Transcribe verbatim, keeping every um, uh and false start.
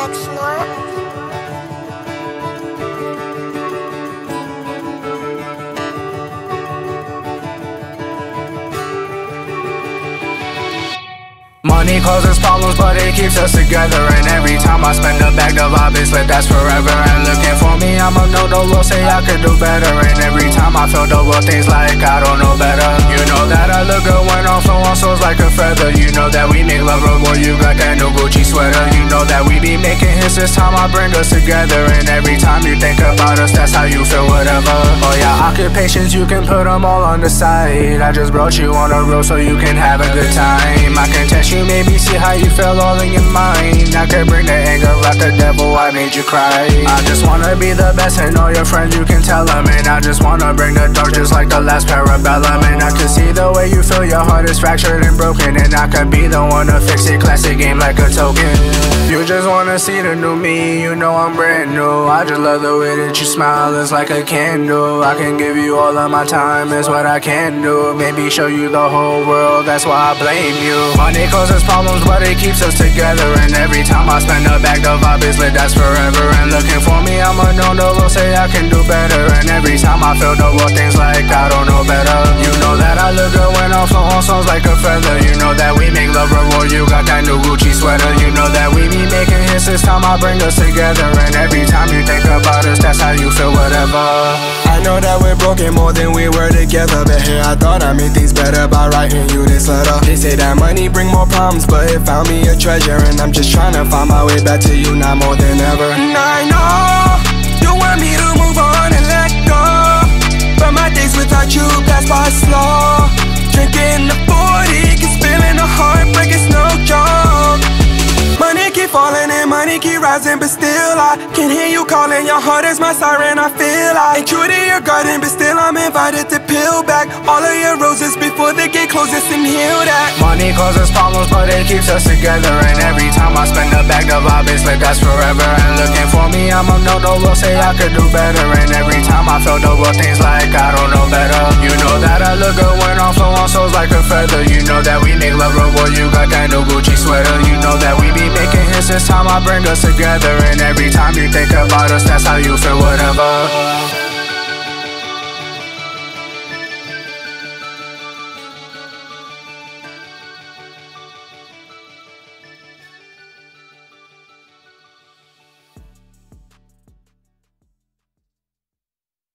Snort. Money causes problems, but it keeps us together. And every time I spend a bag, the vibe is lit, that's forever. And looking for me, I'ma know the world, say I could do better. And every time I feel the world, things like I don't know better. You know that I look good when I'm flowing souls like a feather. You know that we make love, boy, you got that new Gucci sweater. You know that we be making hits, this time I bring us together. And every time you think about us, that's how you feel, whatever. Oh yeah, occupations, you can put them all on the side. I just brought you on the road so you can have a good time. I can test you, maybe see how you feel all in your mind. I could bring the anger out the devil, I made you cry. I just wanna be the best and all your friends you can tell them. And I just wanna bring the dark just like the last Parabellum. And I can see the way you feel, your heart is fractured and broken. And I could be the one to fix it, classic game like a token. You just wanna see the new me, you know I'm brand new. I just love the way that you smile, it's like a candle. I can give you all of my time, it's what I can do. Maybe show you the whole world, that's why I blame you. Money causes problems, but it keeps us together. And every time I spend a bag, the vibe is lit, that's forever. And looking for me, I'ma know the world, say I can do better. And every time I feel the world, things like I don't know better. You know that I look good when I'm flowing songs like a feather. You know that we make love reward, you got that new Gucci sweater. You know that we be making hits, this time I bring us together. And every time you think about us, that's how you feel, whatever. I know that we're broken more than we were together, but here I thought I made things better by writing you this letter. They say that money bring more problems, but it found me a treasure. And I'm just trying to find my way back to you now more than ever. And I know you want me to move on and let go, but my days without you pass by slow. Drinking the forty, keep spilling the heartbreak, it's no joke. Money keep falling and money keep rising, but still I can hear you calling. Your heart is my siren, I feel I ain't true to your garden, but still I'm invited to peel back all of your roses before the gate closes and heal that. Money causes problems, but it keeps us together. And every time I spend a bag, the vibe is lit, that's forever. And looking for me, I'ma know the world, say I could do better. And every time I feel the world, things like I don't know better. You know that I look good when I'm flowing souls like a feather. You know that we make love reward, you got that new Gucci sweater. You know that we be making hits, this time I bring us together. And every time you think about us, that's how you feel, whatever.